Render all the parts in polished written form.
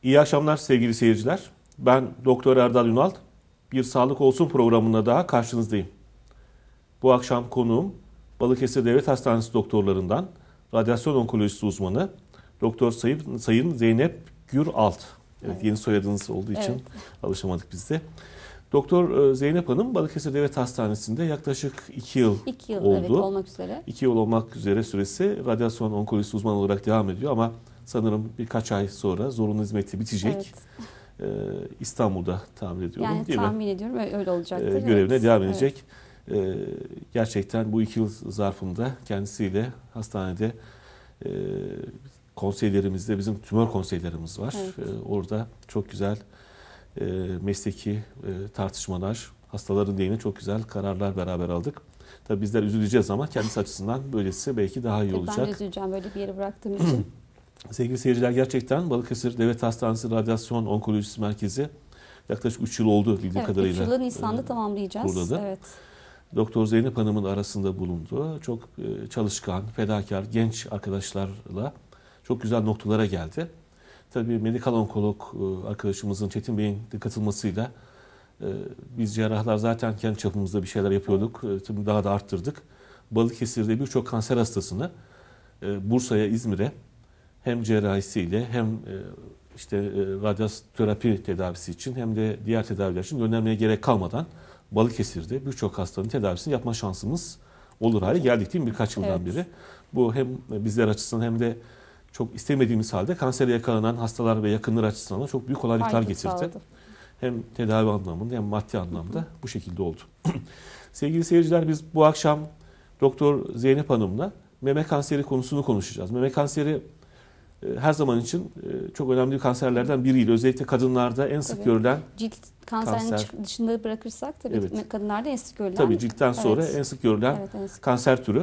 İyi akşamlar sevgili seyirciler. Ben Doktor Erdal Ünal. Bir Sağlık Olsun programında daha karşınızdayım. Bu akşam konuğum Balıkesir Devlet Hastanesi doktorlarından radyasyon onkolojisi uzmanı Doktor Sayın Zeynep Güralt. Evet, yeni soyadınız olduğu için alışamadık biz de. Doktor Zeynep Hanım Balıkesir Devlet Hastanesi'nde yaklaşık 2 yıl oldu. Evet, olmak üzere. 2 yıl olmak üzere süresi radyasyon onkolojisi uzmanı olarak devam ediyor ama sanırım birkaç ay sonra zorunlu hizmeti bitecek. Evet. İstanbul'da tahmin ediyorum, yani değil mi? Tahmin ediyorum öyle olacaktır. Görevine devam edecek. Gerçekten bu 2 yıl zarfında kendisiyle hastanede konseylerimizde bizim tümör konseylerimiz var. Evet. Orada çok güzel mesleki tartışmalar, hastaların lehine çok güzel kararlar beraber aldık. Tabii bizler üzüleceğiz ama kendisi açısından böylesi belki daha iyi olacak. Ben de üzüleceğim böyle bir yere bıraktığım için. Sevgili seyirciler, gerçekten Balıkesir Devlet Hastanesi Radyasyon Onkolojisi Merkezi yaklaşık 3 yıl oldu bildiğim kadarıyla. 3 yılı Nisan'da tamamlayacağız. Burada. Evet. Doktor Zeynep Hanım'ın arasında bulunduğu çok çalışkan, fedakar, genç arkadaşlarla çok güzel noktalara geldi. Tabii medikal onkolog arkadaşımızın Çetin Bey'in de katılmasıyla biz cerrahlar zaten kendi çapımızda bir şeyler yapıyorduk. Tabii daha da arttırdık. Balıkesir'de birçok kanser hastasını Bursa'ya, İzmir'e hem cerrahisiyle hem radyoterapi tedavisi için hem de diğer tedaviler için göndermeye gerek kalmadan Balıkesir'de birçok hastanın tedavisini yapma şansımız olur hale geldik değil mi birkaç yıldan beri. Bu hem bizler açısından hem de çok istemediğimiz halde kansere yakalanan hastalar ve yakınlar açısından çok büyük kolaylıklar getirdi. Sağladı. Hem tedavi anlamında hem maddi anlamda bu şekilde oldu. Sevgili seyirciler, biz bu akşam Doktor Zeynep Hanım'la meme kanseri konusunu konuşacağız. Meme kanseri her zaman için çok önemli kanserlerden biriydi. Özellikle kadınlarda en sık görülen cilt kanserinin dışında bırakırsak tabii kadınlarda en sık görülen. Tabii ciltten sonra en sık görülen kanser türü.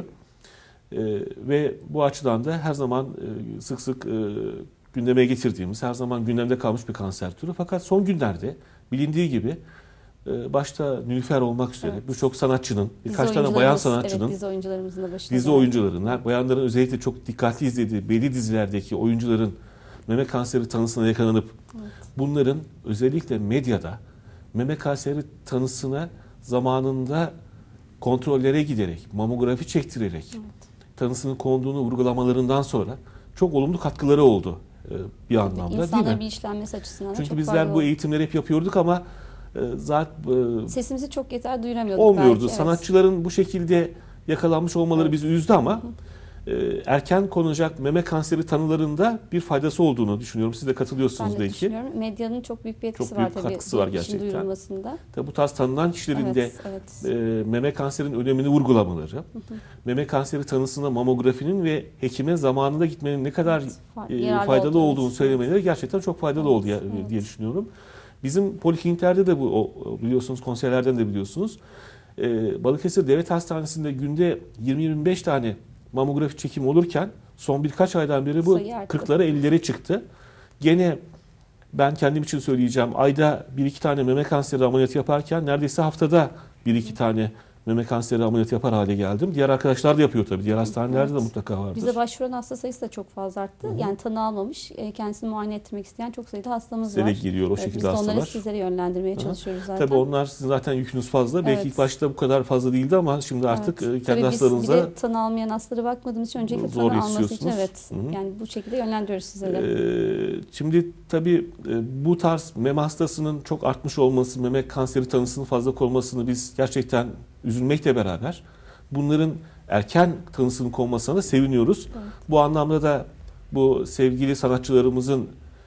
Ve bu açıdan da her zaman sık sık gündeme getirdiğimiz, her zaman gündemde kalmış bir kanser türü. Fakat son günlerde bilindiği gibi başta Nilüfer olmak üzere birçok sanatçının, birkaç tane bayan sanatçının, dizi oyuncularımızın da başında. Dizi oyuncuların, bayanların özellikle çok dikkatli izlediği belli dizilerdeki oyuncuların meme kanseri tanısına yakalanıp bunların özellikle medyada meme kanseri tanısına zamanında kontrollere giderek, mamografi çektirerek tanısının konduğunu vurgulamalarından sonra çok olumlu katkıları oldu bir anlamda, değil mi? İnsanların bilinçlenmesi açısından çünkü çok bizler bu eğitimleri hep yapıyorduk ama sesimizi çok yeter duyuramıyorduk. Olmuyordu. Belki, sanatçıların bu şekilde yakalanmış olmaları bizi üzdü ama erken konulacak meme kanseri tanılarında bir faydası olduğunu düşünüyorum. Siz de katılıyorsunuz belki. Ben de düşünüyorum. Medyanın çok büyük bir etkisi çok büyük var tabii. Katkısı var gerçekten. Duyurulmasında. Tabii bu tarz tanınan kişilerin de meme kanserinin önemini vurgulamaları, meme kanseri tanısına mamografinin ve hekime zamanında gitmenin ne kadar faydalı olduğunu söylemeleri gerçekten çok faydalı oldu diye düşünüyorum. Bizim polikliniklerde de bu biliyorsunuz, konseylerden de biliyorsunuz. Balıkesir Devlet Hastanesi'nde günde 20-25 tane mamografi çekimi olurken son birkaç aydan beri bu 40'lara 50'lere çıktı. Gene ben kendim için söyleyeceğim, ayda 1-2 tane meme kanseri ameliyatı yaparken neredeyse haftada 1-2 tane meme kanseri ameliyatı yapar hale geldim. Diğer arkadaşlar da yapıyor tabii. Diğer hastanelerde de mutlaka vardır. Bize başvuran hasta sayısı da çok fazla arttı. Yani tanı almamış, kendisini muayene ettirmek isteyen çok sayıda hastamız var. Size de geliyor o şekilde hastalar. Biz onları sizlere yönlendirmeye çalışıyoruz zaten. Tabii onlar sizin zaten yükünüz fazla. Belki ilk başta bu kadar fazla değildi ama şimdi artık kendi hastalarınıza... Biz bir de tanı almayan hastalara bakmadığımız için öncelikle tanı alması için yani bu şekilde yönlendiriyoruz sizlere. Şimdi tabii bu tarz meme hastasının çok artmış olması, meme kanseri tanısının fazla konmasını biz gerçekten üzülmekle beraber bunların erken tanısının konmasına da seviniyoruz. Bu anlamda da bu sevgili sanatçılarımızın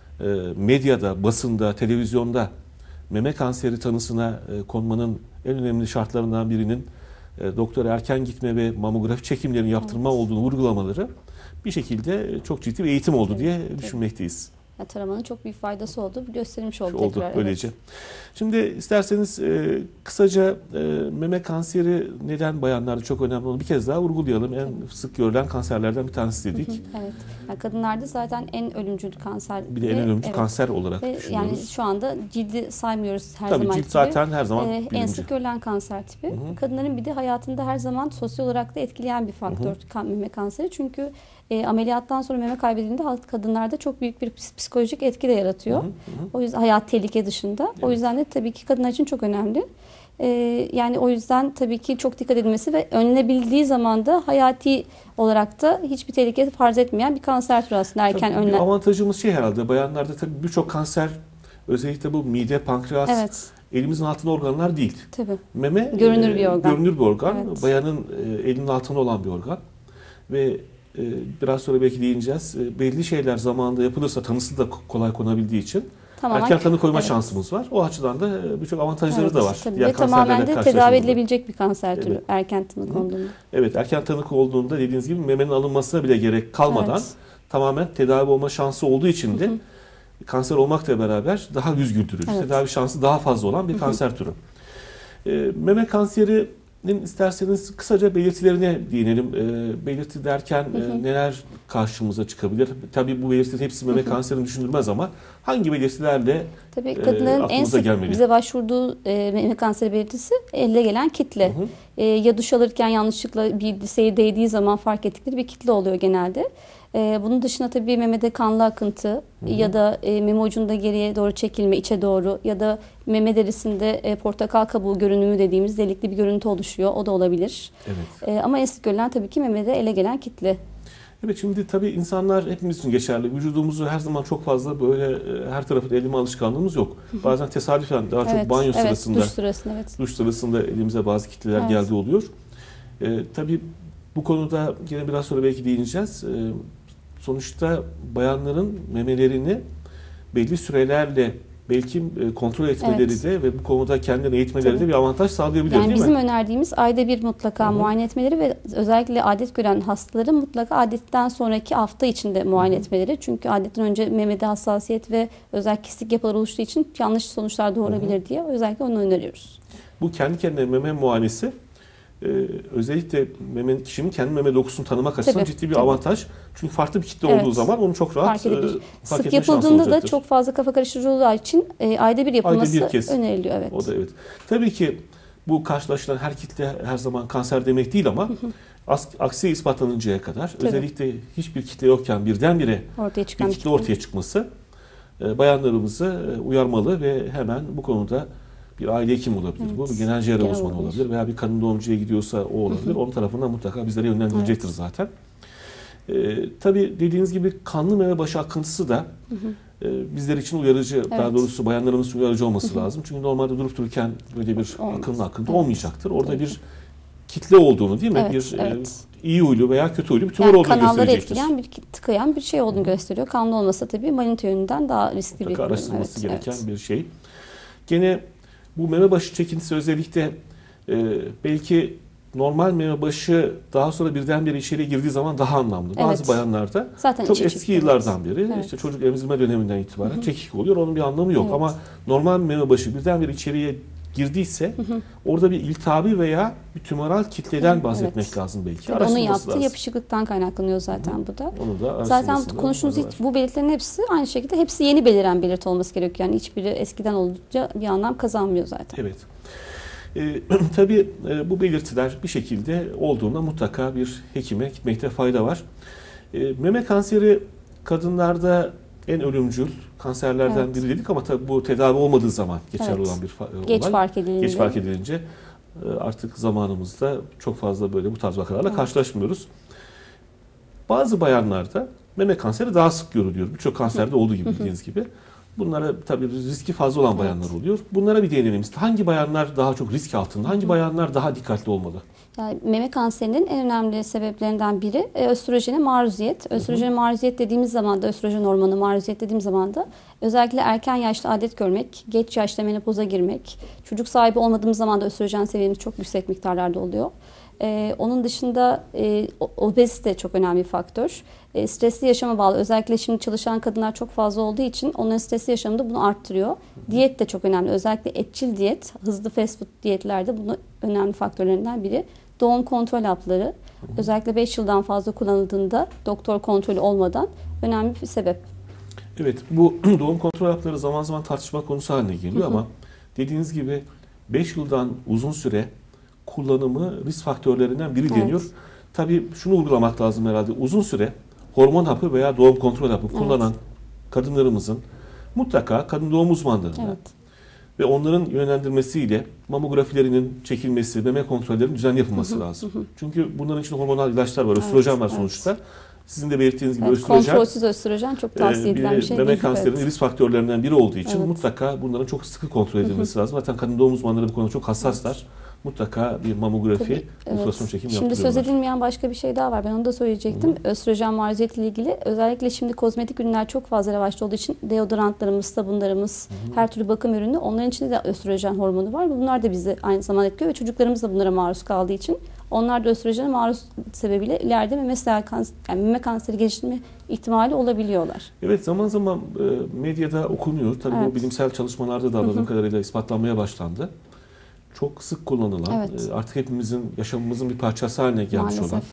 medyada, basında, televizyonda meme kanseri tanısına konmanın en önemli şartlarından birinin doktora erken gitme ve mamografi çekimlerini yaptırma olduğunu vurgulamaları bir şekilde çok ciddi bir eğitim oldu diye düşünmekteyiz. Taramanın çok büyük faydası oldu. Göstermiş oldu tekrar. Böylece. Şimdi isterseniz kısaca meme kanseri neden bayanlarda çok önemli olduğunu bir kez daha vurgulayalım. En sık görülen kanserlerden bir tanesi dedik. Evet. Yani kadınlarda zaten en ölümcül kanser. Bir de en ölümcül kanser olarak düşünüyoruz. Yani şu anda cildi saymıyoruz her Tabii zaman cilt zaten her zaman en sık görülen kanser tipi. Kadınların bir de hayatında her zaman sosyal olarak da etkileyen bir faktör meme kanseri. Çünkü ameliyattan sonra meme kaybedildiğinde kadınlarda çok büyük bir psikolojik psikolojik etki de yaratıyor. O yüzden hayat tehlike dışında. Evet. O yüzden de tabii ki kadınlar için çok önemli. Yani o yüzden tabii ki çok dikkat edilmesi ve önlenebildiği zaman da hayati olarak da hiçbir tehlike farz etmeyen bir kanser türü aslında erken önlen. Avantajımız herhalde bayanlarda tabii birçok kanser, özellikle bu mide, pankreas, evet, elimizin altında organlar değil. Tabii. Meme görünür bir organ. Görünür bir organ. Evet. Bayanın elinin altında olan bir organ. Ve biraz sonra belki değineceğiz. Belli şeyler zamanında yapılırsa tanısı da kolay konabildiği için tamamen erken tanı koyma şansımız var. O açıdan da birçok avantajları da var. Tabii. Ve tamamen de tedavi edilebilecek bir kanser türü erken tanı konduğunda. Evet, erken tanı olduğunda dediğiniz gibi memenin alınmasına bile gerek kalmadan tamamen tedavi olma şansı olduğu için de kanser olmakla beraber daha yüz güldürücü, tedavi şansı daha fazla olan bir kanser türü. Meme kanserinin isterseniz kısaca belirtilerine değinelim. Belirti derken neler karşımıza çıkabilir? Tabii bu belirtilerin hepsi meme kanserini düşündürmez ama hangi belirtilerle tabii kadınların en sık gelmeli? Bize başvurduğu meme kanseri belirtisi elde gelen kitle. Ya duş alırken yanlışlıkla bir dirseğe değdiği zaman fark ettikleri bir kitle oluyor genelde. Bunun dışında tabii memede kanlı akıntı ya da meme ucunda geriye doğru çekilme, içe doğru ya da meme derisinde portakal kabuğu görünümü dediğimiz delikli bir görüntü oluşuyor. O da olabilir. Evet. Ama en sık görülen tabii ki memede ele gelen kitle. Evet, şimdi tabii insanlar hepimiz için geçerli. Vücudumuzu her zaman çok fazla böyle her tarafı elime alışkanlığımız yok. Bazen tesadüfen daha çok banyo sırasında, duş sırasında elimize bazı kitleler geldiği oluyor. Tabii bu konuda yine biraz sonra belki değineceğiz. Sonuçta bayanların memelerini belli sürelerle belki kontrol etmeleri de ve bu konuda kendilerini eğitmeleri de bir avantaj sağlayabilir, değil mi? Bizim önerdiğimiz ayda bir mutlaka muayene etmeleri ve özellikle adet gören hastaların mutlaka adetten sonraki hafta içinde muayene etmeleri. Çünkü adetten önce memede hassasiyet ve özel kistik yapılar oluştuğu için yanlış sonuçlar doğurabilir diye özellikle onu öneriyoruz. Bu kendi kendine meme muayenesi özellikle kişinin kendi meme dokusunu tanımak açısından ciddi bir avantaj. Çünkü farklı bir kitle olduğu zaman onu çok rahat fark sık yapıldığında da çok fazla kafa karıştırıcı olduğu için ayda bir yapılması öneriliyor. Evet. O da evet. Tabii ki bu karşılaşılan her kitle her zaman kanser demek değil ama aksi ispatlanıncaya kadar özellikle hiçbir kitle yokken birdenbire bir kitle ortaya çıkması bayanlarımızı uyarmalı ve hemen bu konuda bir aile hekimi olabilir. Bu bir genel cerrah uzmanı olabilir veya bir kadın doğumcuya gidiyorsa o olabilir. Onun tarafından mutlaka bizlere yönlendirecektir zaten. Tabii dediğiniz gibi kanlı meme başı akıntısı da bizler için uyarıcı, daha doğrusu bayanlarımız için uyarıcı olması lazım. Çünkü normalde durup dururken böyle bir akıntı olmayacaktır. Orada bir kitle olduğunu, değil mi? Bir iyi huylu veya kötü huylu bir tümör olduğunu gösterecektir. Kanalları etkileyen, tıkayan bir şey olduğunu gösteriyor. Kanlı olmasa tabii manita yönünden daha riskli bir araştırılması gereken bir şey. Gene bu meme başı çekintisi özellikle belki normal meme başı daha sonra birdenbire içeriye girdiği zaman daha anlamlı. Bazı bayanlarda zaten çok eski yıllardan beri işte çocuk emzirme döneminden itibaren çekik oluyor. Onun bir anlamı yok. Ama normal meme başı birdenbire içeriye girdiyse orada bir iltihabi veya bir tümöral kitleden bahsetmek lazım belki. Onun yaptığı yapışıklıktan kaynaklanıyor zaten bu da. Onu da zaten konuştuğumuz bu belirtilerin hepsi aynı şekilde hepsi yeni beliren belirti olması gerekiyor. Yani hiçbiri eskiden olunca bir anlam kazanmıyor zaten. Evet. Tabii bu belirtiler bir şekilde olduğunda mutlaka bir hekime gitmekte fayda var. Meme kanseri kadınlarda en ölümcül kanserlerden biri dedik ama tabii bu tedavi olmadığı zaman geçerli olan bir olay. Geç fark edilince artık zamanımızda çok fazla böyle bu tarz vakalarla karşılaşmıyoruz. Bazı bayanlarda meme kanseri daha sık görülüyor. Birçok kanserde olduğu gibi bildiğiniz gibi. Bunlara tabii riski fazla olan bayanlar oluyor. Bunlara bir değinelim. Hangi bayanlar daha çok risk altında? Hangi bayanlar daha dikkatli olmalı? Yani meme kanserinin en önemli sebeplerinden biri östrojene maruziyet. Östrojene maruziyet dediğimiz zaman da östrojen hormonu maruziyet dediğimiz zaman da özellikle erken yaşta adet görmek, geç yaşta menopoza girmek, çocuk sahibi olmadığımız zaman da östrojen seviyemiz çok yüksek miktarlarda oluyor. Onun dışında obezite çok önemli bir faktör. Stresli yaşama bağlı. Özellikle şimdi çalışan kadınlar çok fazla olduğu için onların stresli yaşamı da bunu arttırıyor. Diyet de çok önemli. Özellikle etçil diyet, hızlı fast food diyetlerde bunun önemli faktörlerinden biri. Doğum kontrol hapları özellikle 5 yıldan fazla kullanıldığında doktor kontrolü olmadan önemli bir sebep. Evet, bu doğum kontrol hapları zaman zaman tartışma konusu haline geliyor ama dediğiniz gibi 5 yıldan uzun süre kullanımı risk faktörlerinden biri deniyor. Tabii şunu vurgulamak lazım herhalde. Uzun süre hormon hapı veya doğum kontrol hapı kullanan kadınlarımızın mutlaka kadın doğum uzmanlarına Evet. ve onların yönlendirmesiyle mamografilerinin çekilmesi, meme kontrollerinin düzenli yapılması lazım. Çünkü bunların içinde hormonal ilaçlar var, östrojen var sonuçta. Sizin de belirttiğiniz gibi östrojen, kontrolsüz östrojen çok tavsiye edilen bir şey değil. meme kanserinin risk faktörlerinden biri olduğu için Evet. mutlaka bunların çok sıkı kontrol edilmesi lazım. Zaten kadın doğum uzmanları bu konuda çok hassaslar. Mutlaka bir mamografi, ultrason çekim Şimdi söz yaptırıyorlar. edilmeyen başka bir şey daha var. Ben onu da söyleyecektim. Östrojen maruziyeti ile ilgili özellikle şimdi kozmetik ürünler çok fazla revaçta olduğu için deodorantlarımız, sabunlarımız, her türlü bakım ürünü onların içinde de östrojen hormonu var. Bunlar da bizi aynı zamanda etkiliyor ve çocuklarımız da bunlara maruz kaldığı için onlar da östrojene maruz sebebiyle ileride meme kanseri geliştirme ihtimali olabiliyorlar. Evet, zaman zaman medyada okunuyor. Tabii bu bilimsel çalışmalarda da anladığım kadarıyla ispatlanmaya başlandı. Çok sık kullanılan, artık hepimizin yaşamımızın bir parçası haline gelmiş Maalesef. olan